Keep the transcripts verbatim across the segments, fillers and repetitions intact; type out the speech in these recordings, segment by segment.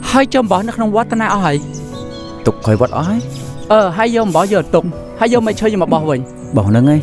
hai chồng bỏ nó không quá ta nào hỏi tục khỏi vót ói ờ hai dông bỏ giờ tục hai dông mày chơi gì mà bỏ mình bỏ nó ngay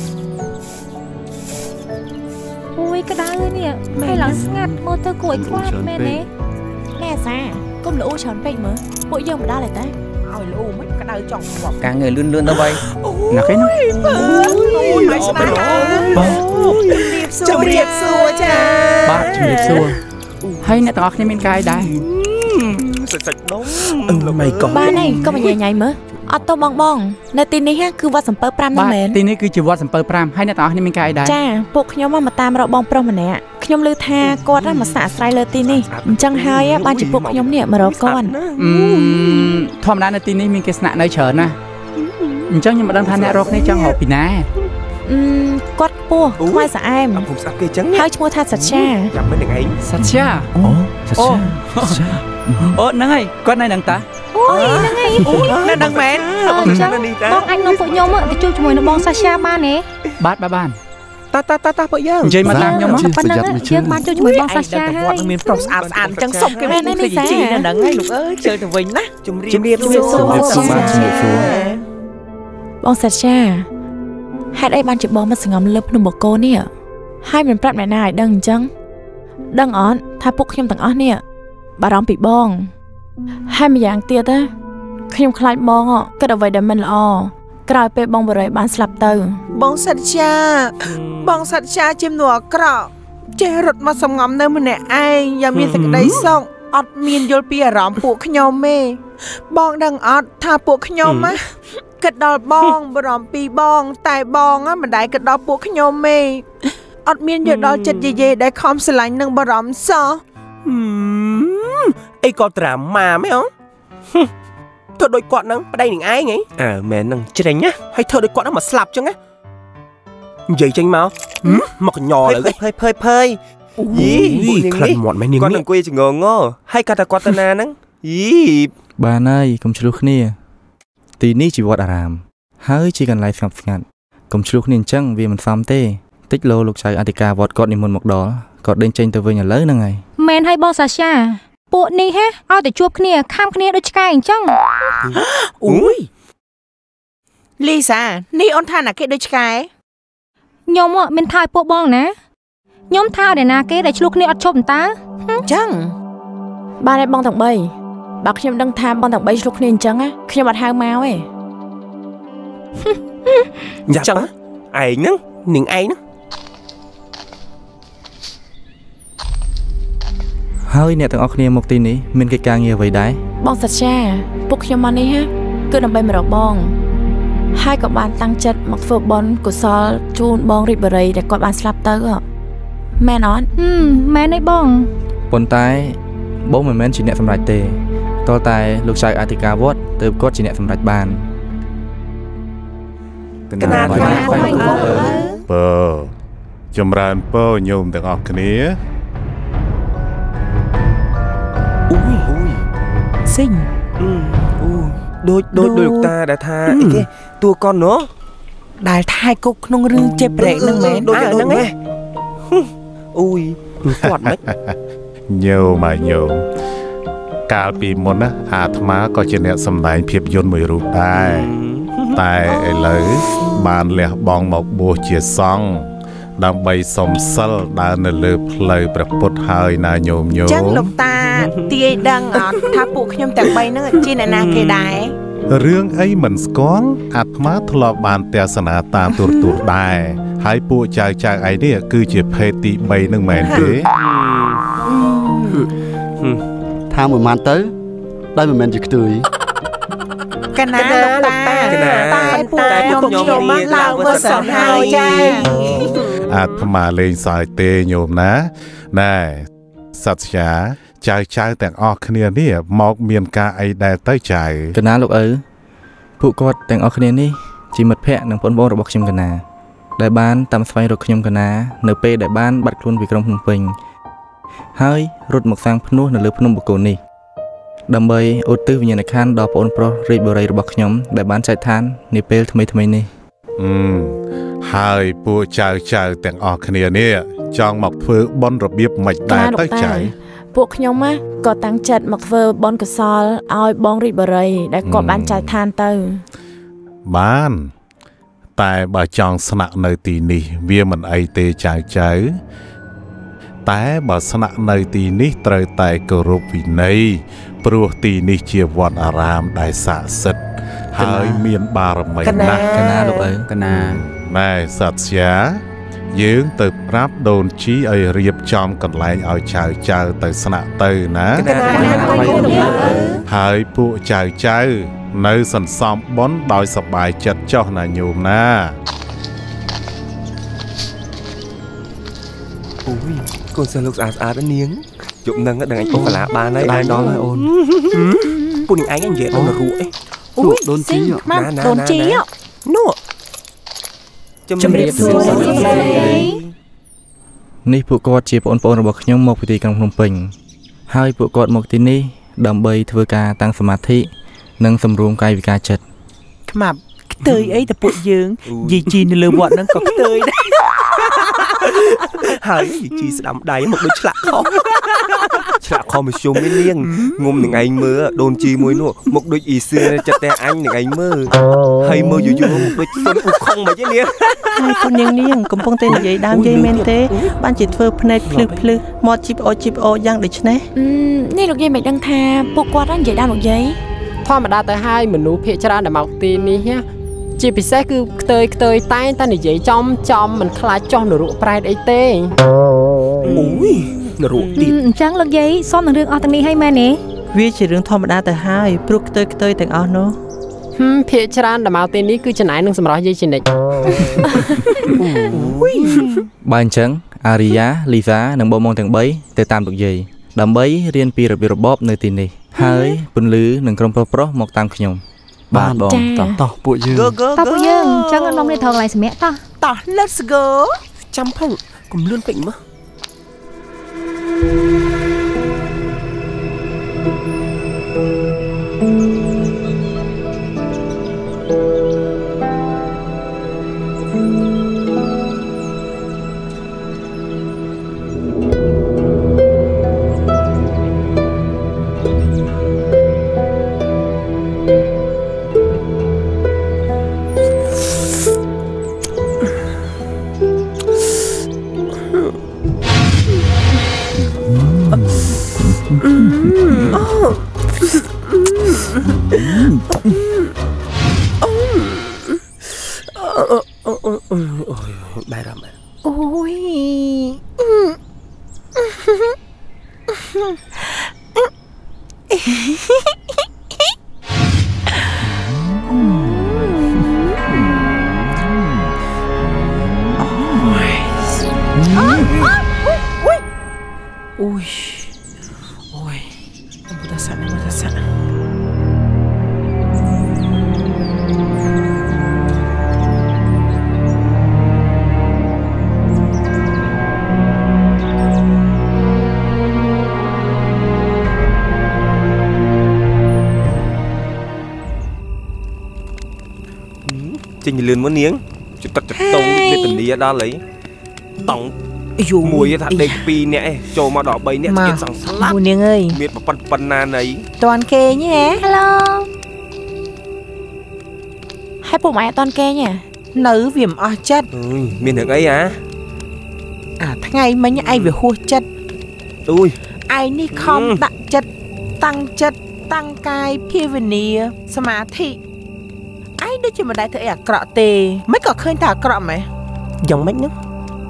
ui cái đá nè hay là ngặt mô tơ cùi khoát mẹ nè nè xa công lũ tròn phê mở mỗi dông mà đá lại ta ôi lũ mấy cái đá tròn cả người lươn lươn đâu vậy là cái nó ôi mày sao chồng điệp xua cha ba chồng điệp xua hay nè tao nên mình cay đá sạch sạch nóng mày có ba này có mà nhảy nhảy mở ở tô bong bong nơi tin này ha cứ vót sầm pơ pramนั่น mến tin này cứ chỉ vót sầm pơ pram hay nè tao nên mình cay đá ចាពួកខ្ញុំមកតាមរកបងប្រុសម្នាក់ខ្ញុំឮថាគាត់មកសាកស្រាយលើទីនេះអញ្ចឹងហើយបានជាពួកខ្ញុំនេះមករកគាត់ធម្មតានៅទីនេះមានគេស្នាក់នៅច្រើនណាស់អញ្ចឹងខ្ញុំមិនដឹងថាអ្នករកនេះចង់រកពីណាអឺគាត់ពោះខ្វាយស្អែមผมស្អាប់គេអញ្ចឹងហើយឈ្មោះថាសច្ឆាចាំមិននឹងឯងសច្ឆាអូសច្ឆាអូហ្នឹងហើយគាត់នៅនឹងតាអូយហ្នឹងហើយនៅនឹងមែនអញ្ចឹងបងអាចនាំពួកខ្ញុំទៅជួបជាមួយនឹងបងសាជាបានទេបាទបាទបានតាតាតាតាពួកយើងនិយាយមកតាមខ្ញុំមកប៉ុណ្ណឹងយើងបានជួបជាមួយបងសាជាហើយមានប្រុសស្អាតស្អាតអញ្ចឹងសុំគេមានទីជីនៅហ្នឹងហើយលោកអើយជើទៅវិញណាជំរាបជំរាបសួរបងសាជាហេតុអីបានជាបងមកសងំលើភ្នំបកគោនេះហើយមិនប្រាប់អ្នកណាឲ្យដឹងអញ្ចឹងដឹងអត់ថាពួកខ្ញុំទាំងអស់នេះបារម្ភពីបងហើយម្យ៉ាងទៀតណាខ្ញុំខ្លាចបងគិតអ្វីដែលមិនល្អក្រោយពេលបងបរិយបានស្លាប់ទៅបងសច្ចាបងសច្ចាជាមនុស្សអាក្រក់ចេះរត់មកសំងំនៅម្នាក់ឯងយ៉ាងមានសេចក្តីសុខអត់មានយល់ពីអារម្មណ៍ពួកខ្ញុំទេបងដឹងអត់ថាពួកខ្ញុំណាគិតដល់បងបារម្ភពីបងតែបងមិនដែលគិតដល់ពួកខ្ញុំទេអត់មានយល់ដល់ចិត្តយាយដែលខំស្រឡាញ់នឹងបារម្ភសោះអីក៏ត្រាម៉ាមែនអធ្វើដូចគាត់ហ្នឹងប្តីនឹងឯងហីអើមែនហ្នឹងជ្រេញណាហើយធ្វើដូចគាត់ហ្នឹងមកស្លាប់ចឹងណានិយាយចេញមកមកកញ្ញោលើភ័យភ័យភ័យយីខ្លាំងមាត់មែននាងគាត់អង្គុយចងងហើយគាត់ថាគាត់ទៅណាហ្នឹងយីបានហើយកុំឆ្លោះគ្នាទីនេះជីវត្តអារាមហើយជាកន្លែងស្ងប់ស្ងាត់កុំឆ្លោះគ្នាអញ្ចឹងវាមិនសមទេតិចលោលោកចៅអធិការវត្តគាត់និមន្តមកដល់គាត់ដេញចេញទៅវិញឥឡូវហ្នឹងហើយមែនហើយបងសាជាពួកនេះហ៎ឲ្យតែជួបគ្នាខាំគ្នាដូចឆ្កែអញ្ចឹងអូយលីសានេះអូនថាណាគេដូចឆ្កែខ្ញុំមានថើពួកបងណាខ្ញុំថើដែលណាគេដែលឆ្លោះគ្នាអត់ជប់តើអញ្ចឹងបានហើយបងទាំងបីបើខ្ញុំដឹងថាបងទាំងបីឆ្លោះគ្នាអញ្ចឹងខ្ញុំអត់ហៅមកទេយ៉ាចឹងឯងហ្នឹងនាងឯងហ្នឹងហើយអ្នកទាំងអស់គ្នាមកទីនេះមានកិច្ចការងារអ្វីដែរបងសច្ចាពួកខ្ញុំមកនេះគឺដើម្បីមករកបងហើយក៏បានតាំងចិត្តមកធ្វើបុណ្យកុសលជូនបងរីកបរិយដែលគាត់បានស្លាប់ទៅមែនអត់មែនទេបងប៉ុន្តែបងមិនមែនជាអ្នកសម្រេចទេតើតែលោកចៅអធិការវត្តទើបគាត់ជាអ្នកសម្រេចបានកណាត់ពើចម្រើនពរញោមទាំងអស់គ្នាអូយអូយសិញអូដូចដូចដូចលោកតាដែលថាអីគេតួកនណោះដែលថែគុកក្នុងរឿងចេះប្រេកនឹងមែនដូចហ្នឹងឯងអូយគាត់មិនញោមមកញោមកាលពីមុនណាអាត្មាក៏ជាអ្នកសម្ដែងភាពយន្តមួយរូបដែរតែឥឡូវបានលះបង់មកបួសជាសង្ឃដើម្បីសំសិលដើរនៅលើផ្លូវព្រះពុទ្ធហើយណាញោមញោមចឹងលោកតាទាយដឹងអត់ថាពួកខ្ញុំទាំងបីហ្នឹងជាអ្នកណាគេដែររឿងអីមិនស្គាល់អាត្មាធ្លាប់បានទស្សនាតាមទូរទស្សន៍ដែរហើយពួកចៅចៅឯនេះគឺជាភេទទី3នឹងមែនទេថាមួយម៉ានទៅដោយមិនមែនជាខ្ទួយកណាលោកតាតែពួកខ្ញុំខ្ញុំមកឡើងមើលសិនហើយចាអាត្មាលេងសើចទេញោមណាណែសត្យាចៅចៅទាំងអស់គ្នានេះមកមានការអីដែរទៅចៅកណាលោកឪពួកគាត់ទាំងអស់គ្នានេះជាមិត្តភ័ក្តិនិងបងប្អូនរបស់ខ្ញុំកណាដែលបានតាមស្វែងរកខ្ញុំកណានៅពេលដែលបានបាត់ខ្លួនពីក្រុងភ្នំពេញហើយរត់មកសាងភ្នោះនៅលើភ្នំបូកគោនេះដើម្បីឧទ្ទិសវិញ្ញាណក្ខន្ធដល់បងប្រុសរាជបុរីរបស់ខ្ញុំដែលបានចែកឋាននាពេលថ្មីថ្មីនេះអឺហើយពួកចៅចៅទាំងអស់គ្នានេះចង់មកធ្វើបន់របៀបមិនដែរទៅចៅពពួកខ្ញុំណាក៏តាំងចិត្តមកធ្វើបនកសលឲ្យបងរីកបរិយដែលគាត់បានចែកឋានទៅបានតែបើចង់ស្នាក់នៅទីនេះវាមិនអីទេចៅចៅតែបើស្នាក់នៅទីនេះត្រូវតែគោរពវិន័យព្រោះទីនេះជាវត្តអារាមដែលស័ក្តិសិទ្ធិហើយមានបារមីណាស់កណាលោកឪកណាណែសត្យាយើងទៅប្រាប់ដូនជីឲ្យរៀបចំកន្លែងឲ្យចៅចៅទៅស្នាក់ទៅណាហើយពួកចៅចៅនៅសន្សំបុណ្យដោយសប្បាយចិត្តចុះណាញោមណាអូយកូនសិស្សលោកស្អាតស្អាតនាងជប់នឹងដឹងអញអូកាឡាបានហើយបានដល់ហើយអូនពួកនាងឯងនិយាយដល់រូអីអូយដូនជីណាដូនជីនោះជំរាបសួរនេះពួកគាត់ជាបងប្អូនរបស់ខ្ញុំមកពីទីក្រុងភ្នំពេញហើយពួកគាត់មកទីនេះដើម្បីធ្វើការតាំងសមាធិនិងសម្រួមកាយវិការចិត្តខ្មាប់ខ្ទើយអីតែពួកយើងយីជីនៅលើវត្តហ្នឹងក៏ខ្ទើយដែរហើយយីជីស្ដាំដៃមកដូចឆ្លាក់ខំឆ្លាក់ខំមកជុំនេះនាងងុំនឹងឯងមើលដូនជីមួយនោះមកដូចអ៊ីសឿចិត្តតែអញនឹងឯងមើលហើយមើលយូរយូរដូចសុនអ៊ូខុងមិនទេនាងហើយកូននាងនាងកំពុងតែនិយាយដើមយាយមែនទេបានជាធ្វើភ្នែកភ្លឹះភ្លឹះមកជីបអូជីបអូយ៉ាងដូចនេះនេះលោកយាយមិនដឹងថាពួកគាត់និយាយដើមលោកយាយធម្មតាទៅហើយមនុស្សភាគច្រើនដែលមកទីនេះជាពិសេសគឺខ្ទើយខ្ទើយតែងតែនិយាយចំចំមិនខ្លាចចោះនរកប្រែតអីទេអូយនរកទៀតអញ្ចឹងលោកយាយសុំនឹងរឿងអស់ទាំងនេះហើយមែនទេវាជារឿងធម្មតាទៅហើយព្រោះខ្ទើយខ្ទើយទាំងអស់នោះហឹមភាគច្រើនដែលមកទីនេះគឺចំណាយនឹងសម្រាប់យាយជានិច្ចបើអញ្ចឹងអារីយ៉ាលីសានិងបងមកទាំងបីទៅតាមលោកយាយដើម្បីរៀនពីរបៀបរបបនៅទីនេះហើយពន្លឺនឹងក្រុមប្រុសប្រុសមកតាមខ្ញុំបាទបងតោះតោះពួកយើងតោះពួកយើងអញ្ចឹងនាំគ្នាត្រង់កន្លែងសម្រាប់តោះតោះ let's go ចាំផងកុំលឿនពេកមើលបែរមកអូយអូយអូយពុទ្ធសាសនាពុទ្ធសាសនាចេញលឿនមកនាងจุดទឹកចិត្តតងវេទនាដល់អីតង់យូមួយថាដេកពីរនាក់ឯងចូលមកដល់បីនាក់ទៀតសង្ស្លាប់មួយនាងអើយមានប៉ុណ្ប៉ុណ្ណាណីតន់គេញហ៎ Hello ហើយពួកម៉ែអត់តន់គេញហ៎នៅវាមិនអស់ចិត្តអើយមានរឿងអីអាអាថ្ងៃមិញឯងវាហួសចិត្តអូយឯងនេះខំដាក់ចិត្តតាំងចិត្តតាំងកាយភាវនាសមាធិឯងដូចជាមិនដែលធ្វើអីអាក្រក់ទេមិនក៏ឃើញតែអាក្រក់ម៉េះយ៉ាងម៉េចហ្នឹង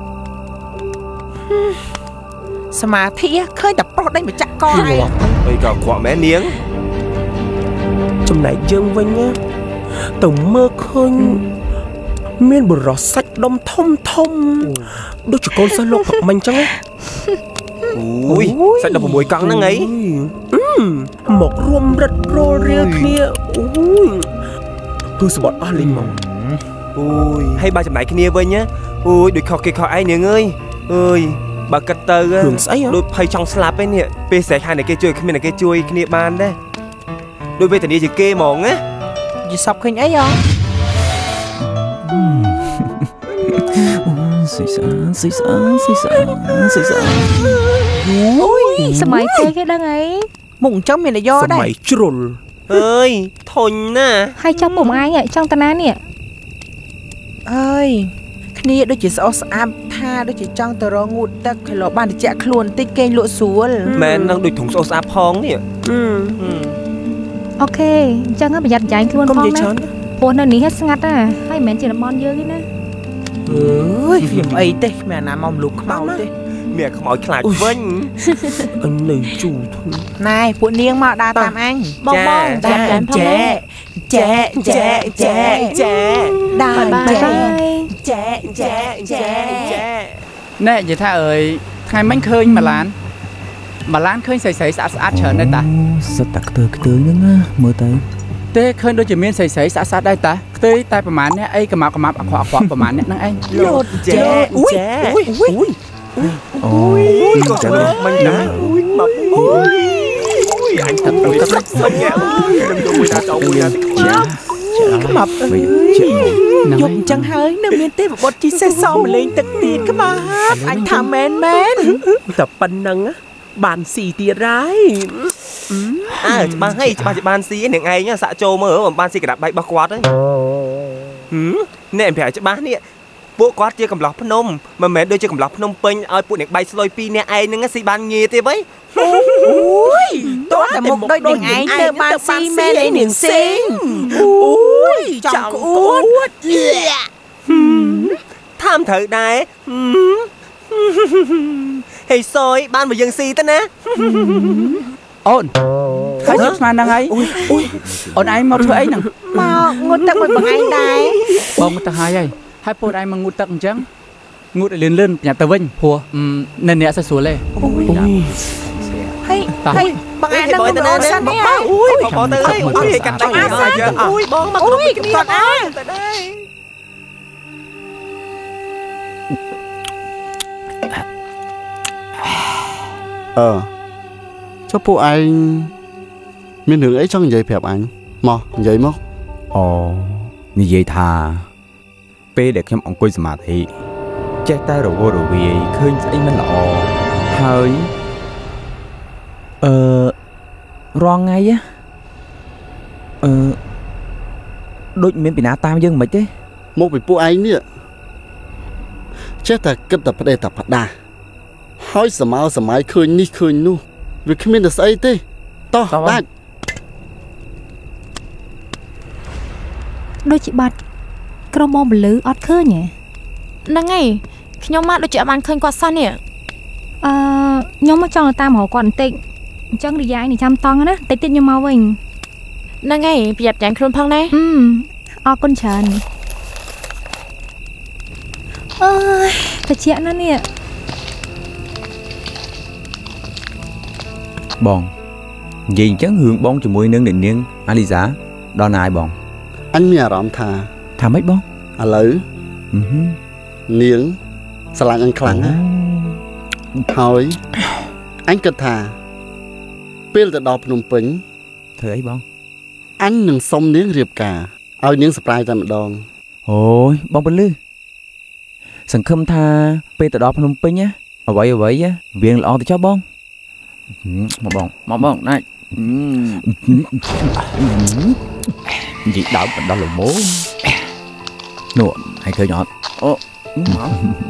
សមាធិឃើញតែប្រុសដេញបច្ចៈកឯងអីក៏អាក្រក់មែននាងចំណែកយើងវិញណាទៅមើលឃើញមានបរោះសាច់ដុំធំធំដូចជាកូនសិស្សលោកផឹកមិញចឹងអូយសាច់ដុំ៦កង់ហ្នឹងអីមករួមរិតរលរៀលគ្នាអូយគឺសបត់អស់លេងមកអូយហើយបើចំណែកគ្នាវិញណាអូយដូចខុសគេខុសឯងនាងអើយអើយបើគិតទៅរឿងស្អីដូចភ័យចង់ស្លាប់ឯនេះពេលស្រែកហើយគេជួយគ្មានគេជួយគ្នាបានដែរដូចវេទនាជាងគេហ្មងណាយីសពឃើញអីហ៎ស៊ីសាស៊ីសាស៊ីសាស៊ីសាសម័យពេកគេដឹងអីមុខអញ្ចឹងមានតែយកដែរសម័យជ្រុលអើយធុញណាហើយចង់ពុំឯងចង់តាណានេះអើយគ្នាដូចជាស្អុះស្អាប់ថាដូចជាចង់ទៅរងងូតទឹកខឡបានតិចខ្លួនតិចគេងលក់ស្រួលមែននឹងដូចធុងស្អុះស្អាប់ផងនេះអូខេអញ្ចឹងប្រយ័ត្នចាញ់ខ្លួនផងណាព្រោះនៅនេះស្ងាត់ណាហើយមិនមែនជាតំបន់យើងទេណាអើយវាអីទេគ្មានអាណាមកលូកខ្មៅទេមានខ្មោចខ្លាចវិញអញនៅជូធំណែពួកនាងមកដើរតាមអញបងបងតាមតាមផងណាចែចែចែចែដើរចែចែចែចែណែនិយាយថាអើយថ្ងៃមិញឃើញម៉ាឡានម៉ាឡានឃើញស្រីស្រីស្អាតស្អាតច្រើនដែរតាសិតតែខ្ទើខ្ទើហ្នឹងណាមើលទៅទេឃើញដូចជាមានស្រីស្រីស្អាតស្អាតដែរតាខ្ទេតែប្រហែលអ្នកអីកម្មាប់កម្មាប់អខ្វក់អខ្វក់ប្រហែលអ្នកហ្នឹងឯងលោតចែអ៊ុយអ៊ុយអ៊ុយអូយក៏ចាំមិញណាអូយមកអូយអូយអញទឹកទឹកសាច់ញ៉ាំខ្ញុំយកមួយថាចោលមួយថាតិចខ្មាប់ខ្មាប់យប់អញ្ចឹងហើយនៅមានទេវបុត្រជីសេះសមម្លេងទឹកទៀតខ្មាប់អញថាមែនមែនតែប៉ុណ្ណឹងបានស៊ីទៀតហើយអើច្បាស់ហើយច្បាស់ជាបានស៊ីនឹងឯងសាក់ចូលមើលមិនបានស៊ីក្តាប់បែករបស់គាត់ទេនេះប្រាប់ច្បាស់នេះពួកគាត់ជាកំឡោះភ្នំមិនមែនដូចជាកំឡោះភ្នំពេញឲ្យពួកអ្នកបែកស្លុយពីរអ្នកឯងហ្នឹងស៊ីបានងាយទេវ៉ៃអូយតោះតែមុខដូចនឹងឯងទៅបានស៊ីមែនអីនឹងស៊ីអូយចង់ក្អួតថាមត្រូវដែរហេសយបានមកយើងស៊ីទៅណាអូនហើយជិះស្មានហ្នឹងហើយអូនឯងមកធ្វើអីហ្នឹងមកងូតទឹកមួយបងឯងដែរបងទៅហើយហើយហើយពូឯងមកងូតទឹកអញ្ចឹងងូតឲ្យលឿនលឿនប្រញាប់ទៅវិញព្រោះនៅអ្នកសស្រួលទេអូយហើយហើយបងឯងដឹងទៅណាសិននេះអូយបងទៅហើយអូយកាត់តែអូយបងមកគ្រប់គ្នាគាត់អើទៅដែរអឺចុះពួកឯងមានរឿងអីចង់និយាយប្រាប់អញមកនិយាយមកអូនិយាយថាពេលដែលខ្ញុំអង្គុយសមាធិចេះតែរវល់រវាយឃើញស្អីមិនល្អហើយអឺរងថ្ងៃអឺដូចមានពីណាតាមយើងមិនទេមកពីពួកឯងនេះចេះតែគិតតែផ្ដេសតែផ្ដាស់ហើយសម័យសម័យឃើញនេះឃើញនោះវាគ្មានតែស្អីទេតោះដាច់ដូចជាបាត់ក្រុមបងពលឺអត់ឃើញហ៎ហ្នឹងហើយខ្ញុំមកដូចជាអត់បានឃើញគាត់សោះនេះអឺខ្ញុំមកចង់តាមរកគាត់បន្តិចអញ្ចឹងរីយ៉ៃនេះចាំតង់ណាតិចតិចខ្ញុំមកវិញហ្នឹងហើយប្រយ័ត្នចាញ់ខ្លួនផងណាអឺអរគុណច្រើនអើយត្រជាក់ណាស់នេះបងនិយាយអញ្ចឹងរឿងបងជាមួយនឹងអ្នកនាងអាលីសាដល់ណាយបងអញមានអារម្មណ៍ថាថាម៉េចបងឥឡូវនាងស្រឡាញ់អញខ្លាំងណាស់ហើយអញគិតថាពេលទៅដល់ភ្នំពេញធ្វើអីបងអញនឹងសុំនាងរៀបការឲ្យនាងសប្រាយតែម្ដងអូយបងពលឺសង្ឃឹមថាពេលទៅដល់ភ្នំពេញណាអ្វីអ្វីវាល្អទៅចុះបងមកបងមកបងណាច់និយាយដើមបណ្ដោះលមោនោះហើយឃើញអត់អូមក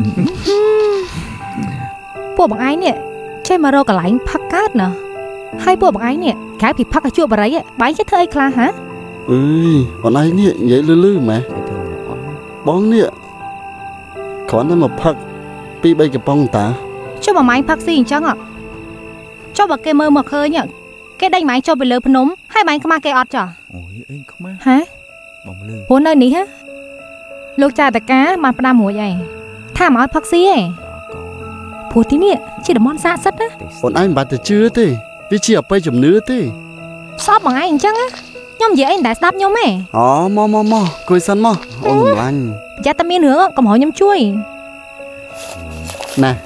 ពួកបងឯងនេះចេះមករកកន្លែងផឹកកើតណាហើយពួកបងឯងនេះក្រៅពីផឹកឲ្យជួបបរិយបែរចេះធ្វើអីខ្លះហ៎អើយបងឯងនេះនិយាយលឺលឺម៉ែបងនេះគ្រាន់តែមកផឹកពីបីកំប៉ុងតាចុះបងម៉ៃផឹកស៊ីអញ្ចឹងអត់ចុះបើគេមើលមកឃើញគេដេញម៉ៃចុះទៅលើភ្នំហើយម៉ៃខ្មាស់គេអត់ចោះអូយអេងខ្មាស់ហ៎បងពលឺព្រោះនៅនេះហ៎លោកចាតកាបានផ្ដាំរួចហើយថាមកឲ្យផឹកស៊ីឯងព្រោះទីនេះជាតំបន់ស័ក្តិសិទ្ធិណាបងឯងមិនបាច់ទៅជឿទេវាជាអបិយជំនឿទេស្អប់បងឯងអញ្ចឹងខ្ញុំនិយាយអីមិនដែលស្ដាប់ខ្ញុំទេអូមកមកមកគួយសិនមកអូនសម្លាញ់ប្រយ័ត្នតែមានរឿងកុំឲ្យខ្ញុំជួយណែ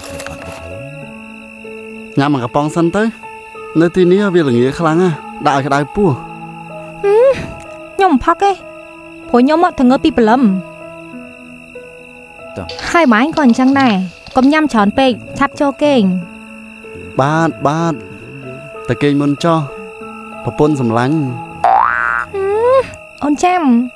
ញ៉ាំមកកំប៉ុងសិនទៅនៅទីនេះវាល្ងាខ្លាំងណាស់ដាក់ឲ្យក្តៅពោះខ្ញុំមិនផឹកទេព្រោះខ្ញុំមកធ្វើងើពីព្រលឹមហើយម៉ែក៏អញ្ចឹងដែរកុំញ៉ាំច្រើនពេកឆាប់ចូលគេងអបាទបាទតែគេមុនចោះប្រពន្ធសម្លាញ់អូនចាំ